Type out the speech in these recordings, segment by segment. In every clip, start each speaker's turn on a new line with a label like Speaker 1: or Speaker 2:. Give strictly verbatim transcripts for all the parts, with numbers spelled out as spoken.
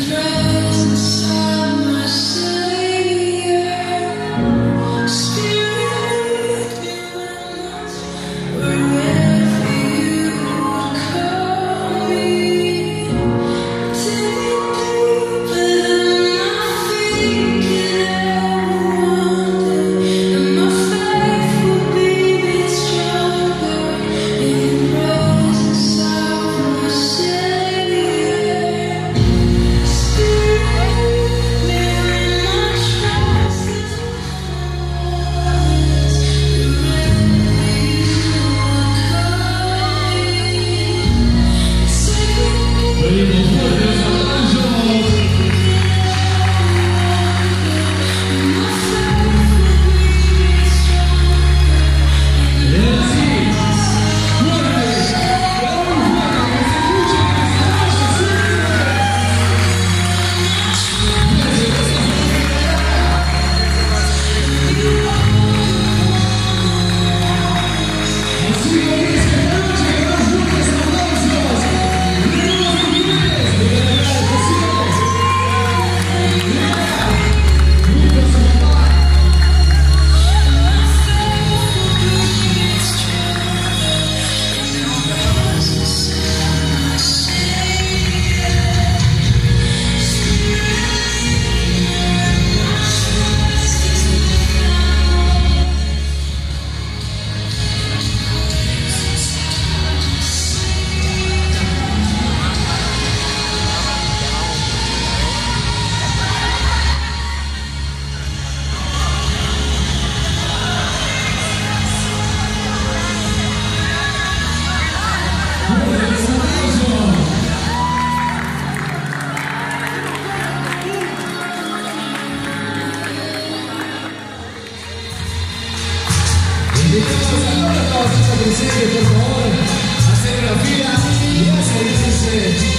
Speaker 1: presente, por favor, hacer una fila y a servirse.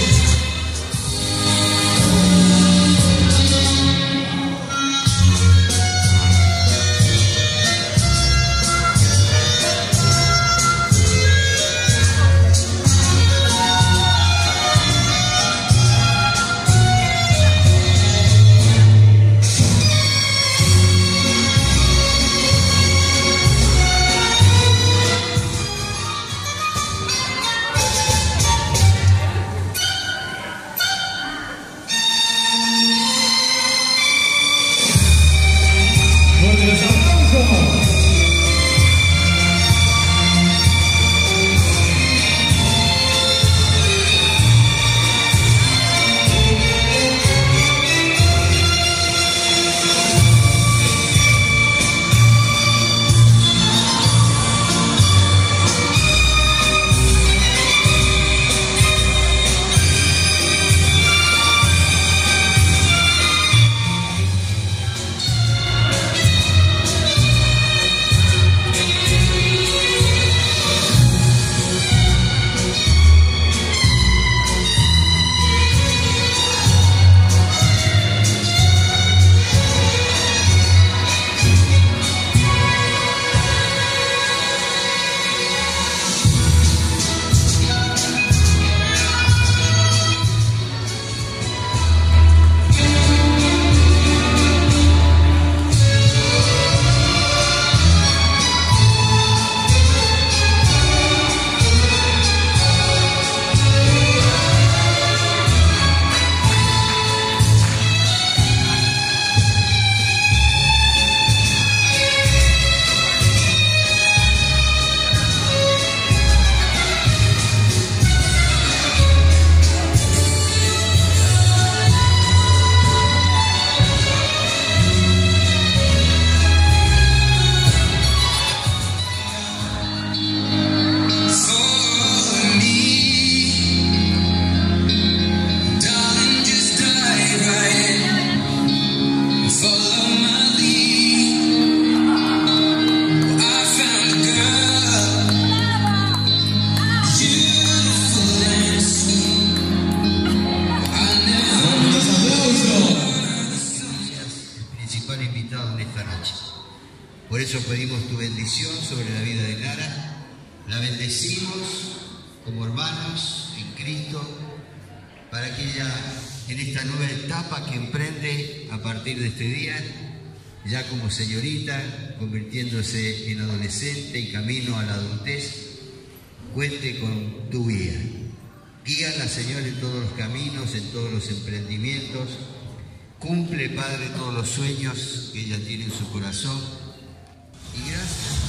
Speaker 2: Por eso pedimos tu bendición sobre la vida de Lara, la bendecimos como hermanos en Cristo, para que ella en esta nueva etapa que emprende a partir de este día, ya como señorita, convirtiéndose en adolescente y camino a la adultez. Cuente con tu guía. Guíala, Señor, en todos los caminos, en todos los emprendimientos. Cumple, Padre, todos los sueños que ella tiene en su corazón. Y gracias.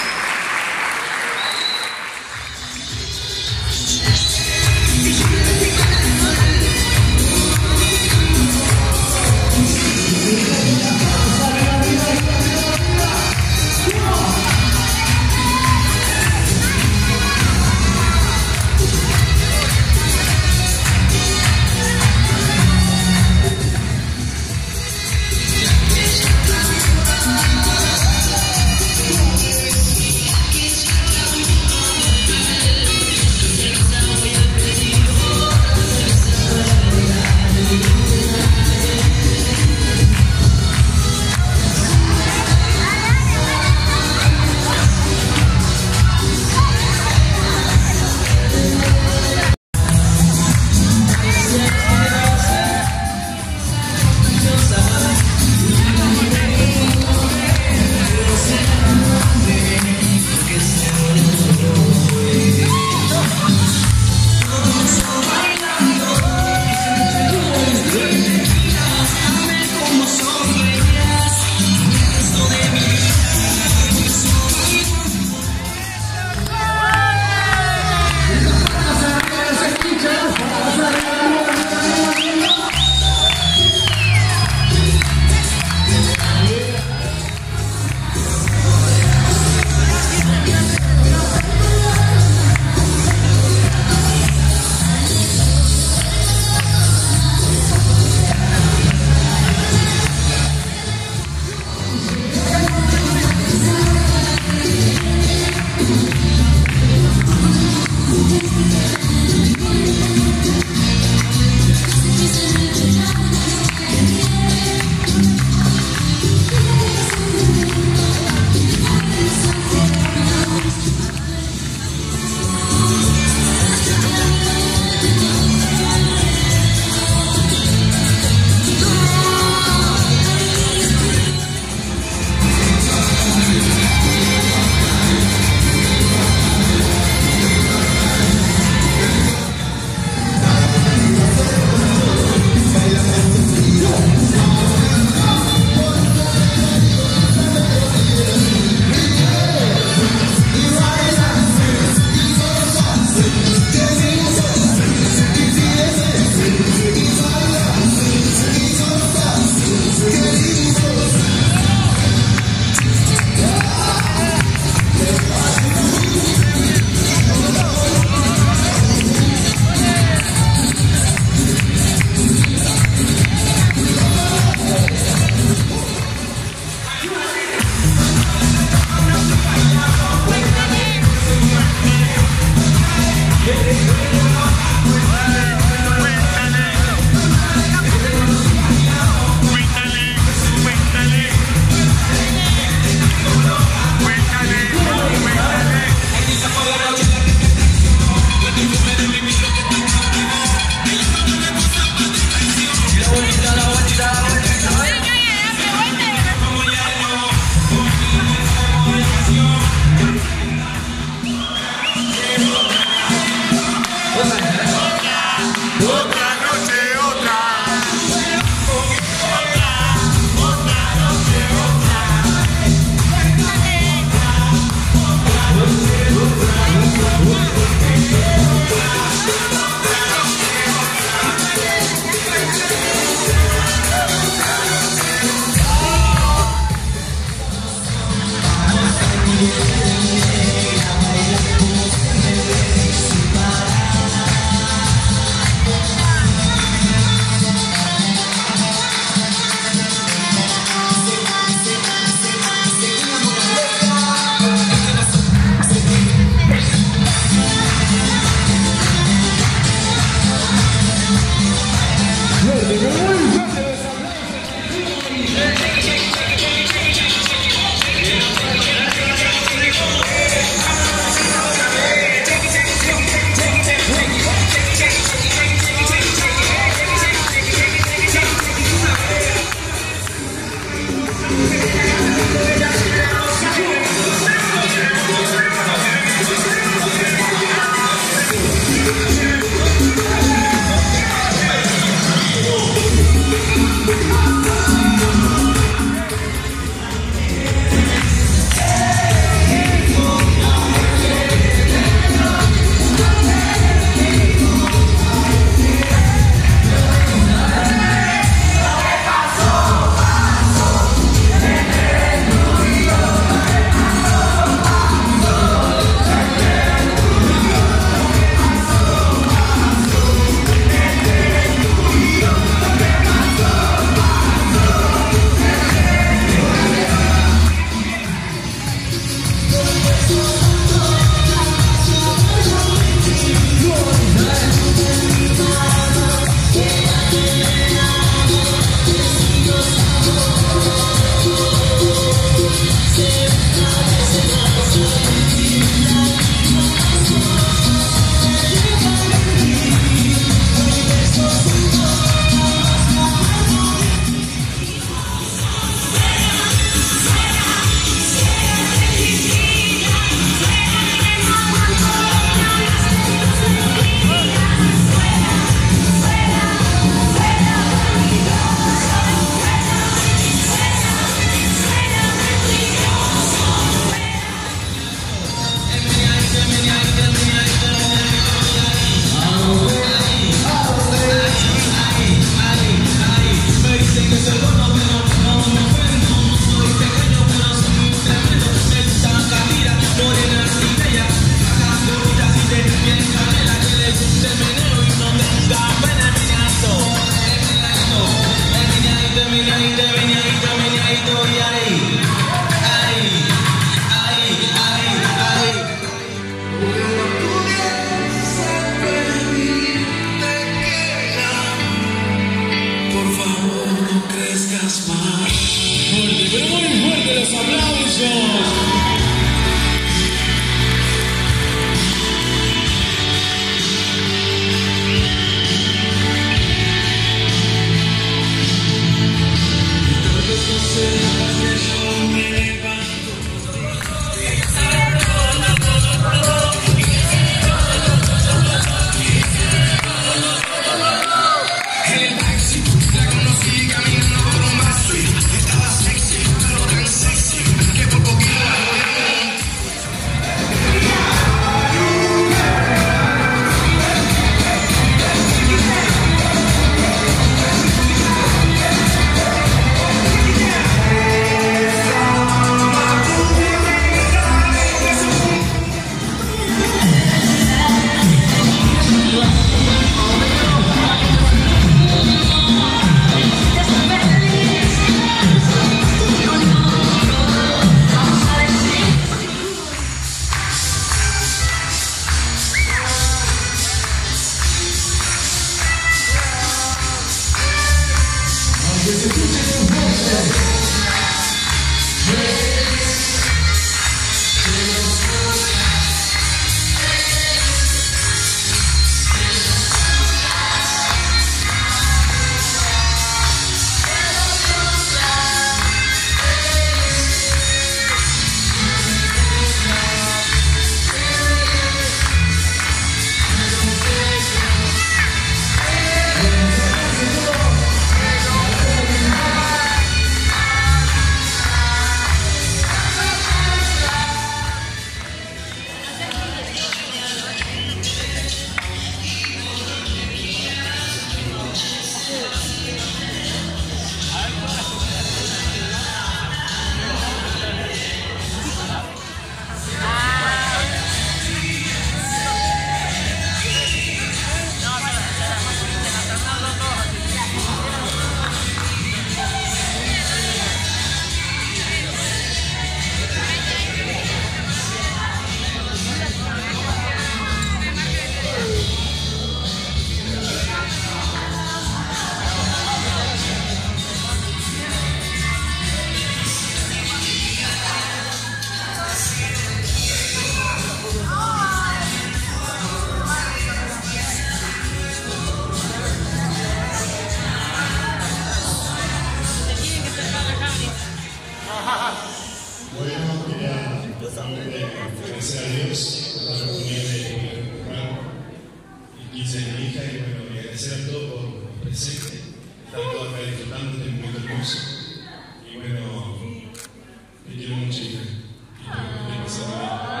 Speaker 3: Dios por la oportunidad de conmemorar el quince de mi hija y bueno, y agradecer a todos por el presente, estar todos acá disfrutando de este momento hermoso. Y bueno, te quiero mucho, hija. Y espero que estés pasando bien.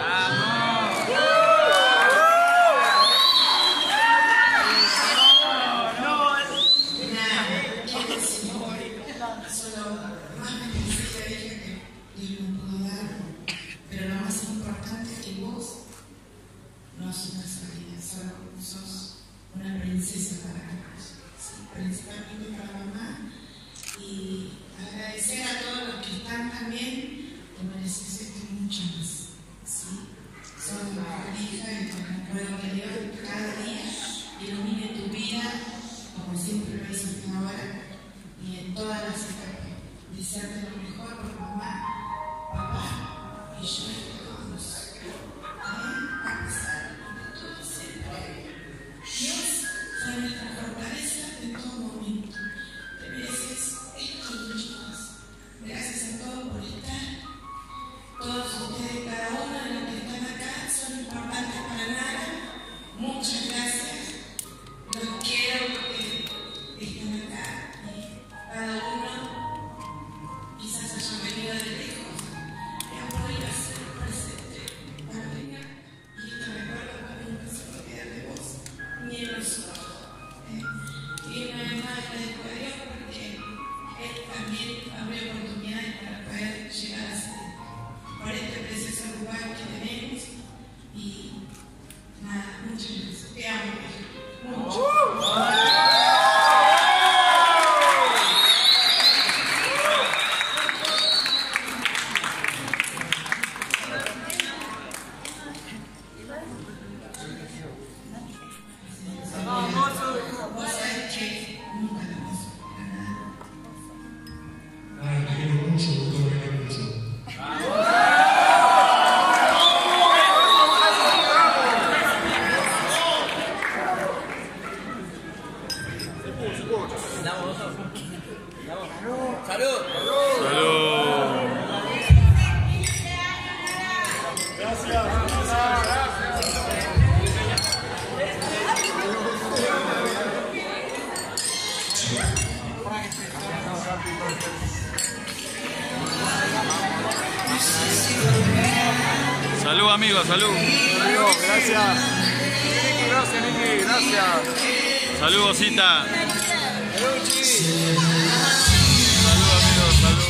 Speaker 4: Pero lo más importante es que vos no sos una sobrina, solo sos una princesa para nosotros, ¿sí? Principalmente para mamá. Y agradecer a todos los que están también, te mereces esto y mucho más, ¿sí? Sos la mejor hija y te ruego que Dios cada día ilumine tu vida, como siempre lo hizo hasta ahora, y en todas las etapas. Desearte lo mejor por mamá, papá y yo y todos. A pesar de todo siempre, Dios fue nuestra fortaleza en todo momento. Te mereces esto y mucho más. Gracias a todos por estar. Todos ustedes, cada uno de los que están acá, son importantes para nada. Muchas gracias. Los quiero porque están acá y cada uno quizás hayan venido de lejos y han podido hacer presente para venir. Y esto recuerdo que nunca se va a quedar de vos ni de nosotros. ¿eh? Y una vez más agradezco a Dios porque Él también abrió oportunidades para poder llegar a ser por este precioso lugar que tenemos. Y nada, muchas gracias. Te amo, mucho.
Speaker 5: Salud, amigos, salud.
Speaker 6: Amigo, gracias. Niki, gracias, Niki, gracias.
Speaker 5: Salud, Osita.
Speaker 6: Salud, Chi.
Speaker 5: Salud, amigos, salud.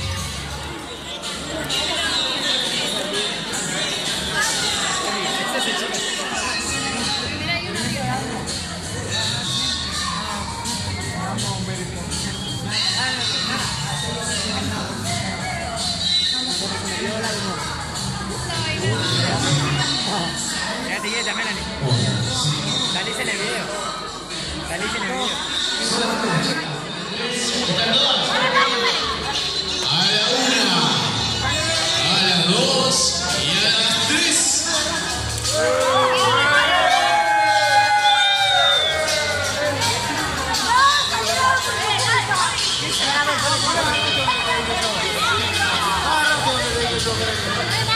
Speaker 7: Quédate quieta, Melanie. Salís en el video. Salís en el video.
Speaker 1: A la una, a las dos y a las tres.
Speaker 6: Ah, no,